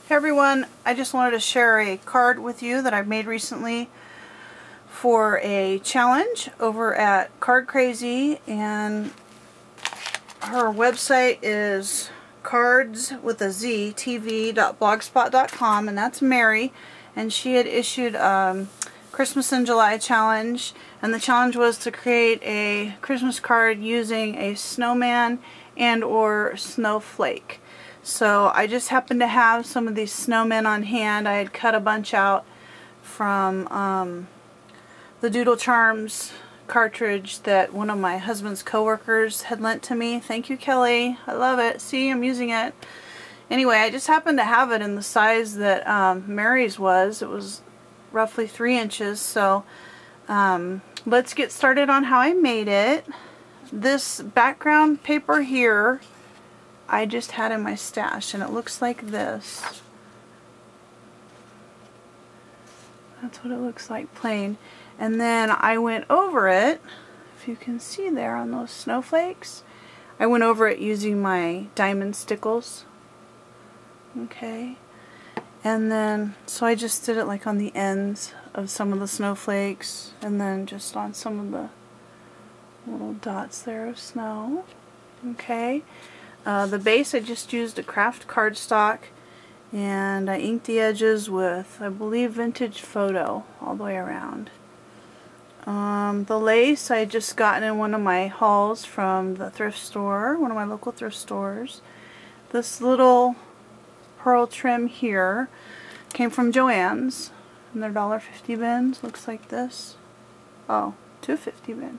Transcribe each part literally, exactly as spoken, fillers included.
Hey everyone, I just wanted to share a card with you that I've made recently for a challenge over at Cardcrazy, and her website is cards with a Z, T V dot blogspot dot com, and that's Mary, and she had issued um, Christmas in July challenge, and the challenge was to create a Christmas card using a snowman and or snowflake. So I just happened to have some of these snowmen on hand. I had cut a bunch out from um, the Doodle Charms cartridge that one of my husband's coworkers had lent to me. Thank you, Kelly. I love it. See, I'm using it. Anyway, I just happened to have it in the size that um, Mary's was. It was roughly three inches. So um, let's get started on how I made it. This background paper here I just had in my stash, and it looks like this. That's what it looks like plain. And then I went over it, if you can see there on those snowflakes, I went over it using my diamond stickles. Okay. And then, so I just did it like on the ends of some of the snowflakes, and then just on some of the little dots there of snow. Okay. Uh, the base, I just used a craft cardstock, and I inked the edges with, I believe, vintage photo all the way around. Um, the lace I had just gotten in one of my hauls from the thrift store, one of my local thrift stores. This little pearl trim here came from Joann's, and their one fifty bins. Looks like this. Oh, two fifty bin.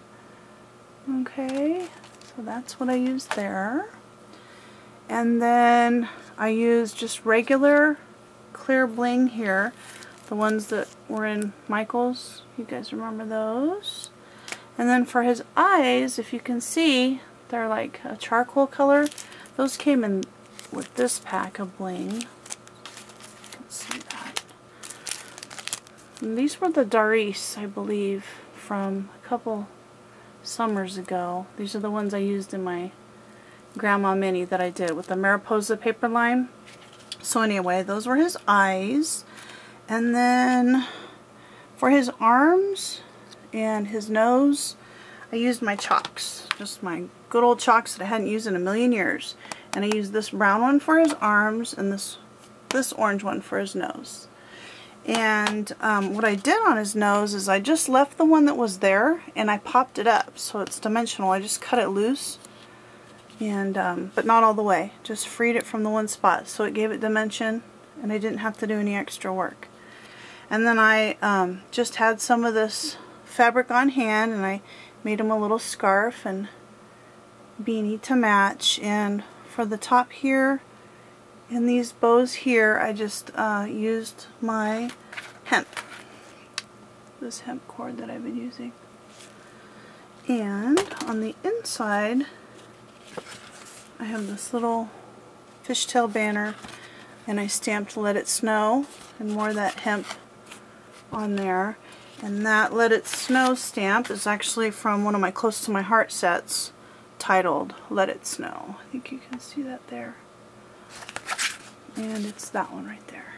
Okay, so that's what I used there. And then I used just regular clear bling here, the ones that were in Michael's. You guys remember those? And then for his eyes, if you can see, they're like a charcoal color. Those came in with this pack of bling. You can see that. And these were the Doris, I believe, from a couple summers ago. These are the ones I used in my Grandma Mini that I did with the Mariposa paper line. So anyway, those were his eyes. And then for his arms and his nose, I used my chalks. Just my good old chalks that I hadn't used in a million years. And I used this brown one for his arms and this this orange one for his nose. And um, what I did on his nose is I just left the one that was there and I popped it up so it's dimensional. I just cut it loose. And um, but not all the way, just freed it from the one spot, so it gave it dimension and I didn't have to do any extra work. And then I um, just had some of this fabric on hand, and I made him a little scarf and beanie to match. And for the top here and these bows here, I just uh, used my hemp, this hemp cord that I've been using. And on the inside I have this little fishtail banner, and I stamped Let It Snow and more of that hemp on there. And that Let It Snow stamp is actually from one of my Close to My Heart sets titled Let It Snow. I think you can see that there. And it's that one right there.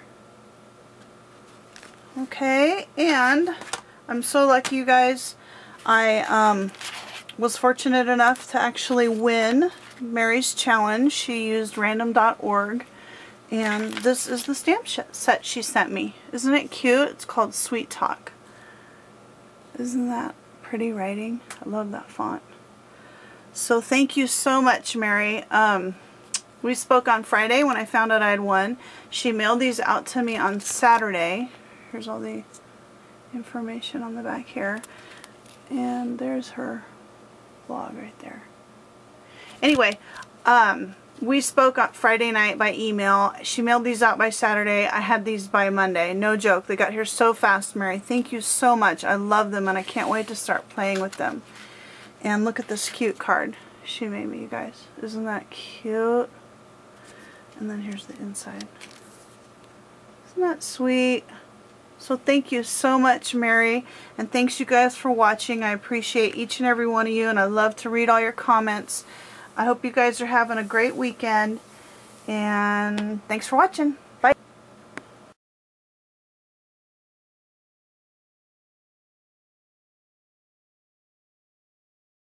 Okay, and I'm so lucky, you guys. I um, was fortunate enough to actually win Mary's challenge. She used random dot org, and this is the stamp set she sent me. Isn't it cute? It's called Sweet Talk. Isn't that pretty writing? I love that font. So thank you so much, Mary. Um, we spoke on Friday when I found out I had won. She mailed these out to me on Saturday. Here's all the information on the back here, and there's her blog right there. Anyway, um, we spoke on Friday night by email. She mailed these out by Saturday. I had these by Monday. No joke. They got here so fast, Mary. Thank you so much. I love them, and I can't wait to start playing with them. And look at this cute card she made me, you guys. Isn't that cute? And then here's the inside. Isn't that sweet? So thank you so much, Mary, and thanks you guys for watching. I appreciate each and every one of you, and I love to read all your comments. I hope you guys are having a great weekend, and thanks for watching.